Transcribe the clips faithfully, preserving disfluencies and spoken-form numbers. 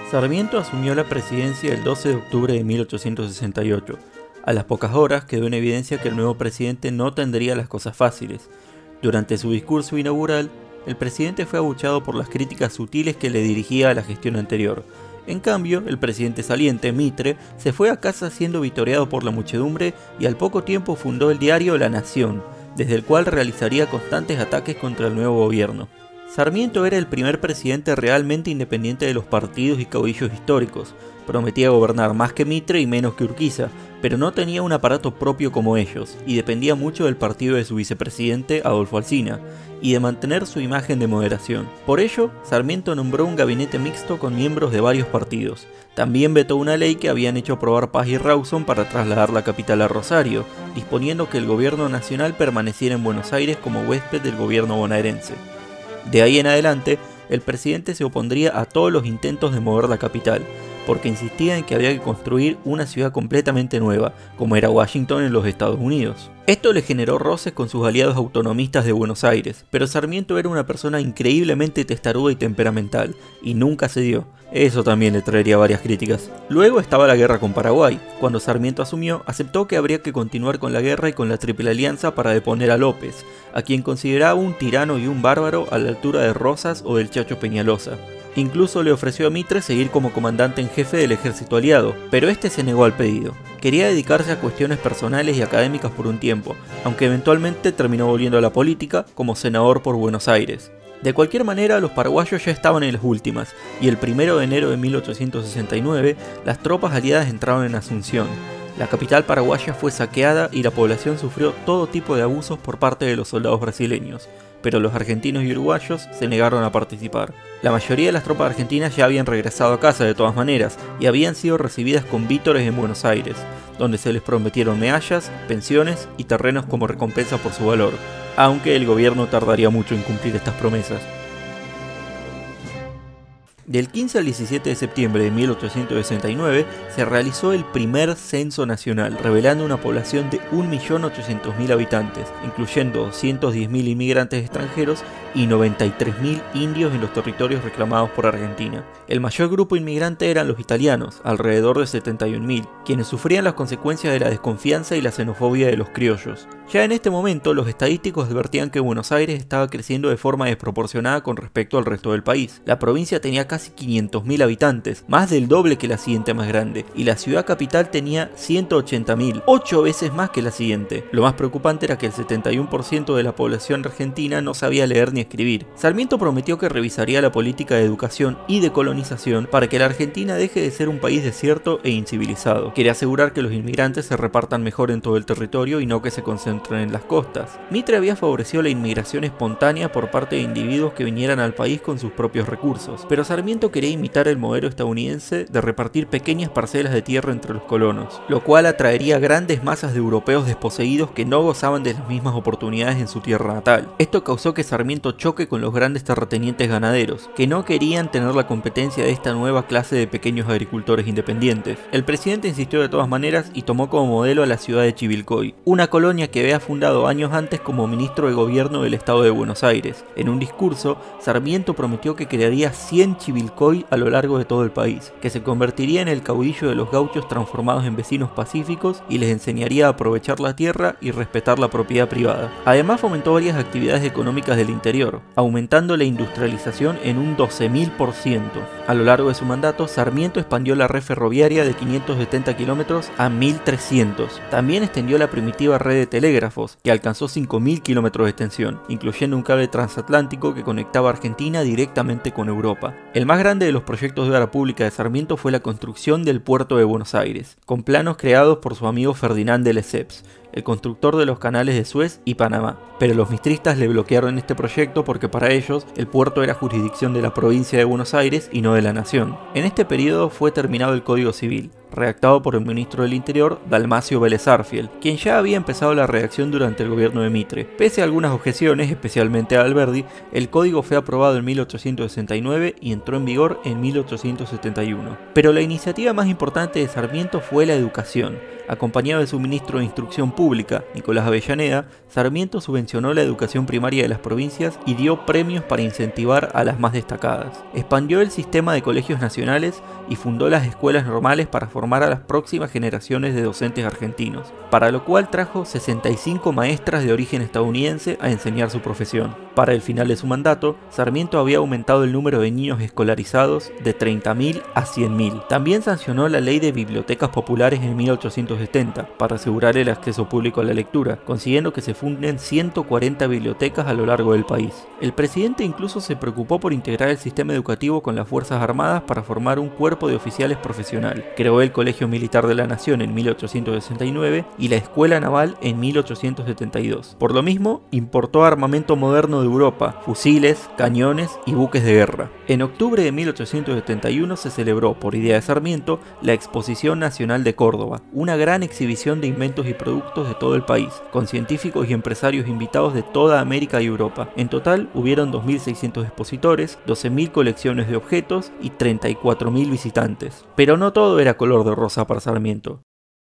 Sarmiento asumió la presidencia el doce de octubre de mil ochocientos sesenta y ocho. A las pocas horas quedó en evidencia que el nuevo presidente no tendría las cosas fáciles. Durante su discurso inaugural, el presidente fue abucheado por las críticas sutiles que le dirigía a la gestión anterior. En cambio, el presidente saliente, Mitre, se fue a casa siendo vitoreado por la muchedumbre y al poco tiempo fundó el diario La Nación, desde el cual realizaría constantes ataques contra el nuevo gobierno. Sarmiento era el primer presidente realmente independiente de los partidos y caudillos históricos. Prometía gobernar más que Mitre y menos que Urquiza, pero no tenía un aparato propio como ellos, y dependía mucho del partido de su vicepresidente, Adolfo Alsina, y de mantener su imagen de moderación. Por ello, Sarmiento nombró un gabinete mixto con miembros de varios partidos. También vetó una ley que habían hecho aprobar Paz y Rawson para trasladar la capital a Rosario, disponiendo que el gobierno nacional permaneciera en Buenos Aires como huésped del gobierno bonaerense. De ahí en adelante, el presidente se opondría a todos los intentos de mover la capital, porque insistía en que había que construir una ciudad completamente nueva, como era Washington en los Estados Unidos. Esto le generó roces con sus aliados autonomistas de Buenos Aires, pero Sarmiento era una persona increíblemente testaruda y temperamental, y nunca cedió. Eso también le traería varias críticas. Luego estaba la guerra con Paraguay. Cuando Sarmiento asumió, aceptó que habría que continuar con la guerra y con la Triple Alianza para deponer a López, a quien consideraba un tirano y un bárbaro a la altura de Rosas o del Chacho Peñalosa. Incluso le ofreció a Mitre seguir como comandante en jefe del ejército aliado, pero este se negó al pedido. Quería dedicarse a cuestiones personales y académicas por un tiempo, aunque eventualmente terminó volviendo a la política como senador por Buenos Aires. De cualquier manera, los paraguayos ya estaban en las últimas, y el primero de enero de mil ochocientos sesenta y nueve, las tropas aliadas entraron en Asunción. La capital paraguaya fue saqueada y la población sufrió todo tipo de abusos por parte de los soldados brasileños, pero los argentinos y uruguayos se negaron a participar. La mayoría de las tropas argentinas ya habían regresado a casa de todas maneras y habían sido recibidas con vítores en Buenos Aires, donde se les prometieron medallas, pensiones y terrenos como recompensa por su valor, aunque el gobierno tardaría mucho en cumplir estas promesas. Del quince al diecisiete de septiembre de mil ochocientos sesenta y nueve se realizó el primer censo nacional, revelando una población de un millón ochocientos mil habitantes, incluyendo doscientos diez mil inmigrantes extranjeros y noventa y tres mil indios en los territorios reclamados por Argentina. El mayor grupo inmigrante eran los italianos, alrededor de setenta y un mil, quienes sufrían las consecuencias de la desconfianza y la xenofobia de los criollos. Ya en este momento, los estadísticos advertían que Buenos Aires estaba creciendo de forma desproporcionada con respecto al resto del país. La provincia tenía casi quinientos mil habitantes, más del doble que la siguiente más grande, y la ciudad capital tenía ciento ochenta mil, ocho veces más que la siguiente. Lo más preocupante era que el setenta y uno por ciento de la población argentina no sabía leer ni escribir. Sarmiento prometió que revisaría la política de educación y de colonización para que la Argentina deje de ser un país desierto e incivilizado. Quería asegurar que los inmigrantes se repartan mejor en todo el territorio y no que se concentren en las costas. Mitre había favorecido la inmigración espontánea por parte de individuos que vinieran al país con sus propios recursos, pero Sarmiento quería imitar el modelo estadounidense de repartir pequeñas parcelas de tierra entre los colonos, lo cual atraería grandes masas de europeos desposeídos que no gozaban de las mismas oportunidades en su tierra natal. Esto causó que Sarmiento choque con los grandes terratenientes ganaderos, que no querían tener la competencia de esta nueva clase de pequeños agricultores independientes. El presidente insistió de todas maneras y tomó como modelo a la ciudad de Chivilcoy, una colonia que había fundado años antes como ministro de gobierno del estado de Buenos Aires. En un discurso, Sarmiento prometió que crearía cien Chivilcoy a lo largo de todo el país, que se convertiría en el caudillo de los gauchos transformados en vecinos pacíficos y les enseñaría a aprovechar la tierra y respetar la propiedad privada. Además fomentó varias actividades económicas del interior, aumentando la industrialización en un doce mil por ciento. A lo largo de su mandato, Sarmiento expandió la red ferroviaria de quinientos setenta kilómetros a mil trescientos. También extendió la primitiva red de telégrafos, que alcanzó cinco mil kilómetros de extensión, incluyendo un cable transatlántico que conectaba a Argentina directamente con Europa. El más grande de los proyectos de obra pública de Sarmiento fue la construcción del puerto de Buenos Aires, con planos creados por su amigo Ferdinand de Lesseps, el constructor de los canales de Suez y Panamá. Pero los mistristas le bloquearon este proyecto porque para ellos el puerto era jurisdicción de la provincia de Buenos Aires y no de la nación. En este periodo fue terminado el Código Civil, redactado por el ministro del Interior, Dalmacio Vélez Arfiel, quien ya había empezado la redacción durante el gobierno de Mitre. Pese a algunas objeciones, especialmente a Alberdi, el código fue aprobado en mil ochocientos sesenta y nueve y entró en vigor en mil ochocientos setenta y uno. Pero la iniciativa más importante de Sarmiento fue la educación. Acompañado de su ministro de Instrucción Pública, Nicolás Avellaneda, Sarmiento subvencionó la educación primaria de las provincias y dio premios para incentivar a las más destacadas. Expandió el sistema de colegios nacionales y fundó las escuelas normales para formar a las próximas generaciones de docentes argentinos, para lo cual trajo sesenta y cinco maestras de origen estadounidense a enseñar su profesión. Para el final de su mandato, Sarmiento había aumentado el número de niños escolarizados de treinta mil a cien mil. También sancionó la Ley de Bibliotecas Populares en mil ochocientos setenta para asegurar el acceso público a la lectura, consiguiendo que se funden ciento cuarenta bibliotecas a lo largo del país. El presidente incluso se preocupó por integrar el sistema educativo con las Fuerzas Armadas para formar un cuerpo de oficiales profesional. Creó el Colegio Militar de la Nación en mil ochocientos sesenta y nueve y la Escuela Naval en mil ochocientos setenta y dos. Por lo mismo, importó armamento moderno de Europa, fusiles, cañones y buques de guerra. En octubre de mil ochocientos setenta y uno se celebró, por idea de Sarmiento, la Exposición Nacional de Córdoba, una gran exhibición de inventos y productos de todo el país, con científicos y empresarios invitados de toda América y Europa. En total, hubieron dos mil seiscientos expositores, doce mil colecciones de objetos y treinta y cuatro mil visitantes. Pero no todo era color de rosa para Sarmiento.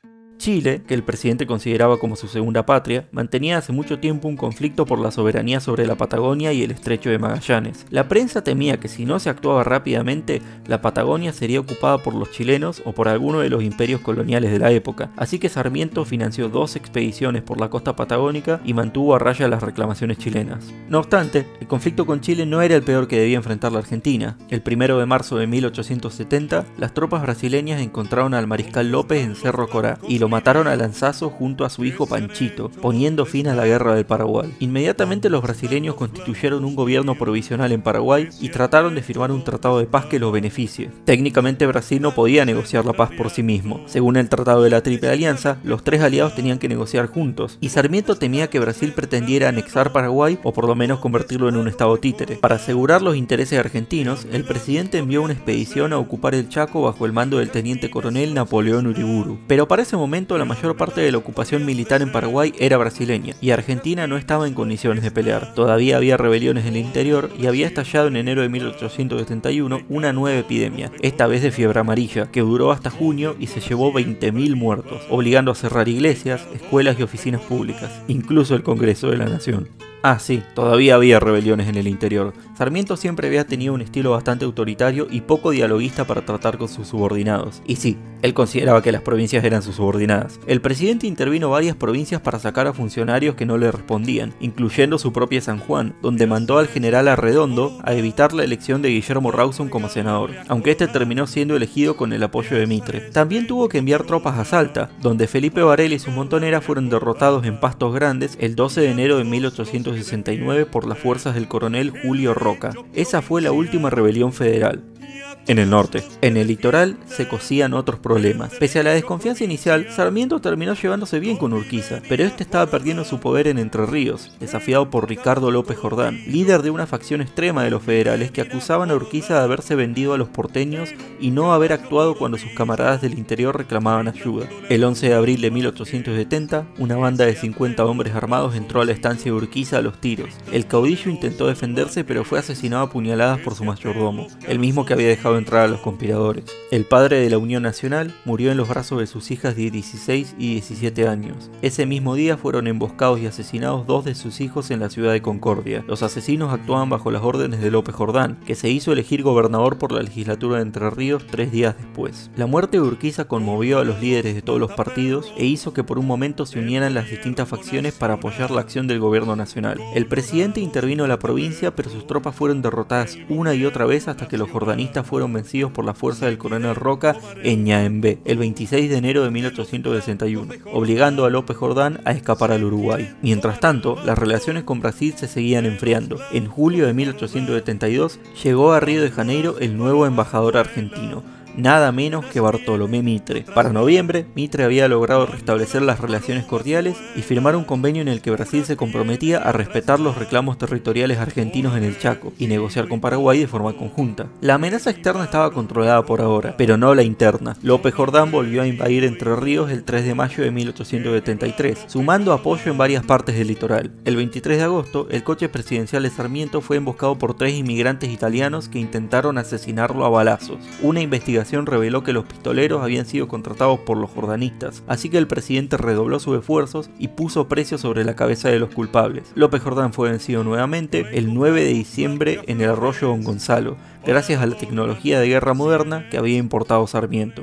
Chile, que el presidente consideraba como su segunda patria, mantenía hace mucho tiempo un conflicto por la soberanía sobre la Patagonia y el estrecho de Magallanes. La prensa temía que si no se actuaba rápidamente, la Patagonia sería ocupada por los chilenos o por alguno de los imperios coloniales de la época, así que Sarmiento financió dos expediciones por la costa patagónica y mantuvo a raya las reclamaciones chilenas. No obstante, el conflicto con Chile no era el peor que debía enfrentar la Argentina. El primero de marzo de mil ochocientos setenta, las tropas brasileñas encontraron al mariscal López en Cerro Corá y lo mataron a lanzazos junto a su hijo Panchito, poniendo fin a la guerra del Paraguay. Inmediatamente los brasileños constituyeron un gobierno provisional en Paraguay y trataron de firmar un tratado de paz que los beneficie. Técnicamente Brasil no podía negociar la paz por sí mismo. Según el tratado de la Triple Alianza, los tres aliados tenían que negociar juntos, y Sarmiento temía que Brasil pretendiera anexar Paraguay o por lo menos convertirlo en un estado títere. Para asegurar los intereses argentinos, el presidente envió una expedición a ocupar el Chaco bajo el mando del teniente coronel Napoleón Uriburu. Pero para ese momento la mayor parte de la ocupación militar en Paraguay era brasileña, y Argentina no estaba en condiciones de pelear. Todavía había rebeliones en el interior y había estallado en enero de mil ochocientos setenta y uno una nueva epidemia, esta vez de fiebre amarilla, que duró hasta junio y se llevó veinte mil muertos, obligando a cerrar iglesias, escuelas y oficinas públicas, incluso el Congreso de la Nación. Ah, sí, todavía había rebeliones en el interior. Sarmiento siempre había tenido un estilo bastante autoritario y poco dialoguista para tratar con sus subordinados. Y sí, él consideraba que las provincias eran sus subordinadas. El presidente intervino varias provincias para sacar a funcionarios que no le respondían, incluyendo su propia San Juan, donde mandó al general Arredondo a evitar la elección de Guillermo Rawson como senador, aunque este terminó siendo elegido con el apoyo de Mitre. También tuvo que enviar tropas a Salta, donde Felipe Varela y sus montoneras fueron derrotados en Pastos Grandes el doce de enero de mil ochocientos sesenta y nueve por las fuerzas del coronel Julio Roca. Esa fue la última rebelión federal. En el norte. En el litoral se cosían otros problemas. Pese a la desconfianza inicial, Sarmiento terminó llevándose bien con Urquiza, pero este estaba perdiendo su poder en Entre Ríos, desafiado por Ricardo López Jordán, líder de una facción extrema de los federales que acusaban a Urquiza de haberse vendido a los porteños y no haber actuado cuando sus camaradas del interior reclamaban ayuda. El once de abril de mil ochocientos setenta, una banda de cincuenta hombres armados entró a la estancia de Urquiza a los tiros. El caudillo intentó defenderse, pero fue asesinado a puñaladas por su mayordomo, el mismo que había dejado entrar a los conspiradores. El padre de la Unión Nacional murió en los brazos de sus hijas de dieciséis y diecisiete años. Ese mismo día fueron emboscados y asesinados dos de sus hijos en la ciudad de Concordia. Los asesinos actuaban bajo las órdenes de López Jordán, que se hizo elegir gobernador por la legislatura de Entre Ríos tres días después. La muerte de Urquiza conmovió a los líderes de todos los partidos e hizo que por un momento se unieran las distintas facciones para apoyar la acción del gobierno nacional. El presidente intervino en la provincia, pero sus tropas fueron derrotadas una y otra vez hasta que los jordanistas fueron vencidos por la fuerza del coronel Roca en Ñaembé, el veintiséis de enero de mil ochocientos sesenta y uno, obligando a López Jordán a escapar al Uruguay. Mientras tanto, las relaciones con Brasil se seguían enfriando. En julio de mil ochocientos setenta y dos llegó a Río de Janeiro el nuevo embajador argentino, nada menos que Bartolomé Mitre. Para noviembre, Mitre había logrado restablecer las relaciones cordiales y firmar un convenio en el que Brasil se comprometía a respetar los reclamos territoriales argentinos en el Chaco y negociar con Paraguay de forma conjunta. La amenaza externa estaba controlada por ahora, pero no la interna. López Jordán volvió a invadir Entre Ríos el tres de mayo de mil ochocientos setenta y tres, sumando apoyo en varias partes del litoral. El veintitrés de agosto, el coche presidencial de Sarmiento fue emboscado por tres inmigrantes italianos que intentaron asesinarlo a balazos. Una investigación investigación reveló que los pistoleros habían sido contratados por los jordanistas, así que el presidente redobló sus esfuerzos y puso precio sobre la cabeza de los culpables. López Jordán fue vencido nuevamente el nueve de diciembre en el arroyo Don Gonzalo, gracias a la tecnología de guerra moderna que había importado Sarmiento.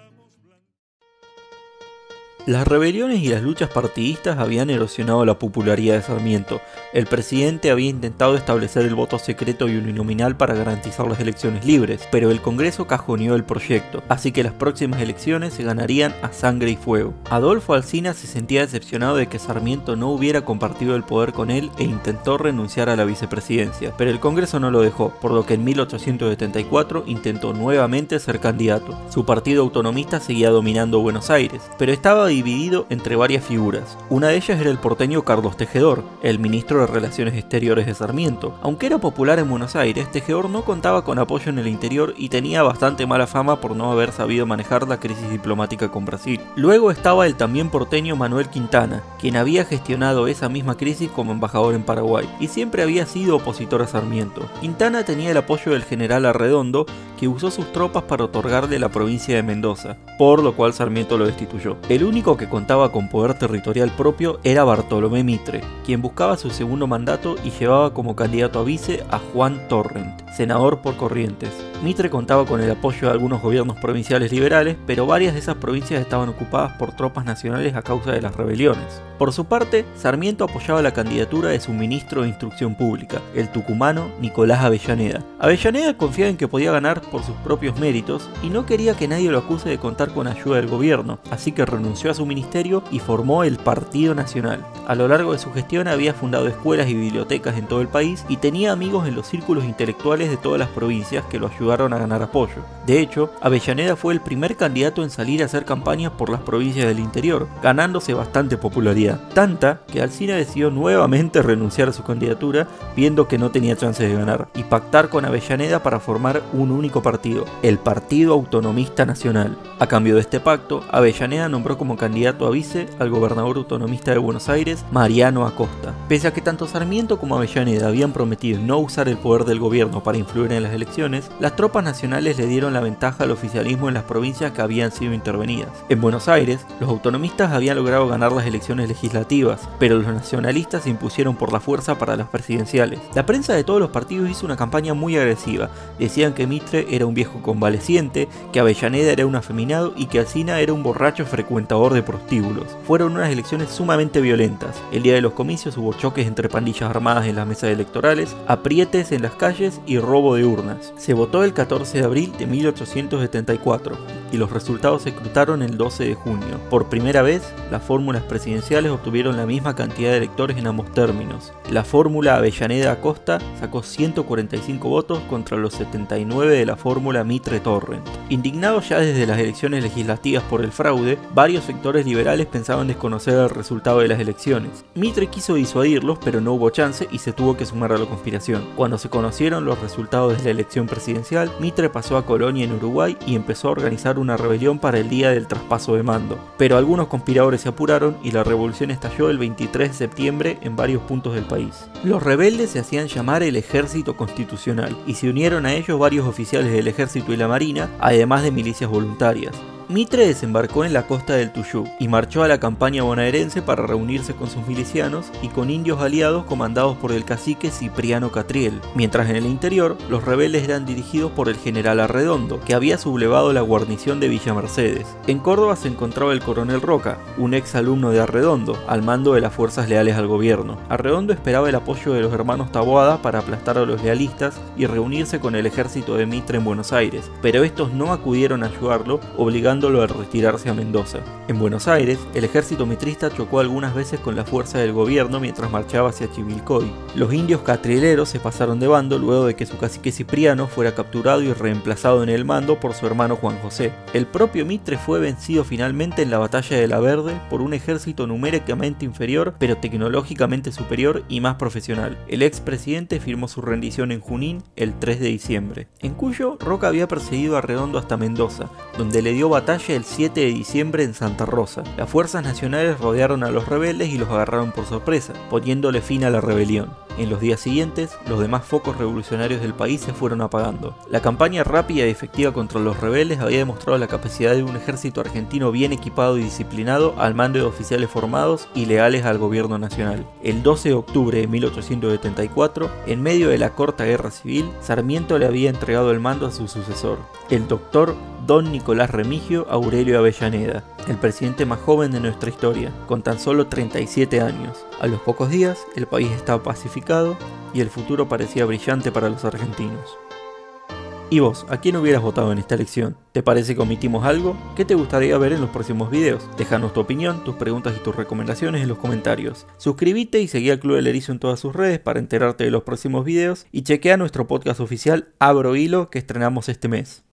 Las rebeliones y las luchas partidistas habían erosionado la popularidad de Sarmiento. El presidente había intentado establecer el voto secreto y uninominal para garantizar las elecciones libres, pero el Congreso cajoneó el proyecto, así que las próximas elecciones se ganarían a sangre y fuego. Adolfo Alsina se sentía decepcionado de que Sarmiento no hubiera compartido el poder con él e intentó renunciar a la vicepresidencia, pero el Congreso no lo dejó, por lo que en mil ochocientos setenta y cuatro intentó nuevamente ser candidato. Su partido autonomista seguía dominando Buenos Aires, pero estaba dividido entre varias figuras. Una de ellas era el porteño Carlos Tejedor, el ministro de Relaciones Exteriores de Sarmiento. Aunque era popular en Buenos Aires, Tejedor no contaba con apoyo en el interior y tenía bastante mala fama por no haber sabido manejar la crisis diplomática con Brasil. Luego estaba el también porteño Manuel Quintana, quien había gestionado esa misma crisis como embajador en Paraguay, y siempre había sido opositor a Sarmiento. Quintana tenía el apoyo del general Arredondo, que usó sus tropas para otorgarle la provincia de Mendoza, por lo cual Sarmiento lo destituyó. El único que contaba con poder territorial propio era Bartolomé Mitre, quien buscaba su segundo mandato y llevaba como candidato a vice a Juan Torrent, senador por Corrientes. Mitre contaba con el apoyo de algunos gobiernos provinciales liberales, pero varias de esas provincias estaban ocupadas por tropas nacionales a causa de las rebeliones. Por su parte, Sarmiento apoyaba la candidatura de su ministro de Instrucción Pública, el tucumano Nicolás Avellaneda. Avellaneda confiaba en que podía ganar por sus propios méritos y no quería que nadie lo acuse de contar con ayuda del gobierno, así que renunció a su ministerio y formó el Partido Nacional. A lo largo de su gestión había fundado escuelas y bibliotecas en todo el país y tenía amigos en los círculos intelectuales de todas las provincias que lo ayudaron a ganar apoyo. De hecho, Avellaneda fue el primer candidato en salir a hacer campañas por las provincias del interior, ganándose bastante popularidad, tanta que Alsina decidió nuevamente renunciar a su candidatura, viendo que no tenía chances de ganar, y pactar con Avellaneda para formar un único partido, el Partido Autonomista Nacional. A cambio de este pacto, Avellaneda nombró como candidato a vice al gobernador autonomista de Buenos Aires, Mariano Acosta. Pese a que tanto Sarmiento como Avellaneda habían prometido no usar el poder del gobierno para influir en las elecciones, las tropas nacionales le dieron la ventaja al oficialismo en las provincias que habían sido intervenidas. En Buenos Aires, los autonomistas habían logrado ganar las elecciones legislativas, pero los nacionalistas se impusieron por la fuerza para las presidenciales. La prensa de todos los partidos hizo una campaña muy agresiva. Decían que Mitre era un viejo convaleciente, que Avellaneda era un afeminado y que Alsina era un borracho frecuentador de prostíbulos. Fueron unas elecciones sumamente violentas. El día de los comicios hubo choques entre pandillas armadas en las mesas electorales, aprietes en las calles y robo de urnas. Se votó el catorce de abril de mil ochocientos setenta y cuatro y los resultados se escrutaron el doce de junio. Por primera vez, las fórmulas presidenciales obtuvieron la misma cantidad de electores en ambos términos. La fórmula Avellaneda-Acosta sacó ciento cuarenta y cinco votos contra los setenta y nueve de la fórmula Mitre-Torrent. Indignados ya desde las elecciones legislativas por el fraude, varios sectores liberales pensaban desconocer el resultado de las elecciones. Mitre quiso disuadirlos, pero no hubo chance y se tuvo que sumar a la conspiración. Cuando se conocieron los resultados de la elección presidencial, Mitre pasó a Colonia en Uruguay y empezó a organizar una rebelión para el día del traspaso de mando. Pero algunos conspiradores se apuraron y la revolución estalló el veintitrés de septiembre en varios puntos del país. Los rebeldes se hacían llamar el Ejército Constitucional y se unieron a ellos varios oficiales del Ejército y la Marina, además de milicias voluntarias. Mitre desembarcó en la costa del Tuyú y marchó a la campaña bonaerense para reunirse con sus milicianos y con indios aliados comandados por el cacique Cipriano Catriel, mientras en el interior los rebeldes eran dirigidos por el general Arredondo, que había sublevado la guarnición de Villa Mercedes. En Córdoba se encontraba el coronel Roca, un ex alumno de Arredondo, al mando de las fuerzas leales al gobierno. Arredondo esperaba el apoyo de los hermanos Taboada para aplastar a los lealistas y reunirse con el ejército de Mitre en Buenos Aires, pero estos no acudieron a ayudarlo, obligando a retirarse a Mendoza. En Buenos Aires, el ejército mitrista chocó algunas veces con la fuerza del gobierno mientras marchaba hacia Chivilcoy. Los indios catrileros se pasaron de bando luego de que su cacique Cipriano fuera capturado y reemplazado en el mando por su hermano Juan José. El propio Mitre fue vencido finalmente en la batalla de La Verde por un ejército numéricamente inferior pero tecnológicamente superior y más profesional. El expresidente firmó su rendición en Junín el tres de diciembre. En Cuyo, Roca había perseguido a Arredondo hasta Mendoza, donde le dio batalla batalla el siete de diciembre en Santa Rosa. Las fuerzas nacionales rodearon a los rebeldes y los agarraron por sorpresa, poniéndole fin a la rebelión. En los días siguientes, los demás focos revolucionarios del país se fueron apagando. La campaña rápida y efectiva contra los rebeldes había demostrado la capacidad de un ejército argentino bien equipado y disciplinado al mando de oficiales formados y leales al gobierno nacional. El doce de octubre de mil ochocientos setenta y cuatro, en medio de la corta guerra civil, Sarmiento le había entregado el mando a su sucesor, el doctor Don Nicolás Remigio Aurelio Avellaneda, el presidente más joven de nuestra historia, con tan solo treinta y siete años. A los pocos días, el país estaba pacificado y el futuro parecía brillante para los argentinos. ¿Y vos, a quién hubieras votado en esta elección? ¿Te parece que omitimos algo? ¿Qué te gustaría ver en los próximos videos? Déjanos tu opinión, tus preguntas y tus recomendaciones en los comentarios. Suscríbete y seguí al Club del Erizo en todas sus redes para enterarte de los próximos videos y chequea nuestro podcast oficial Abro Hilo que estrenamos este mes.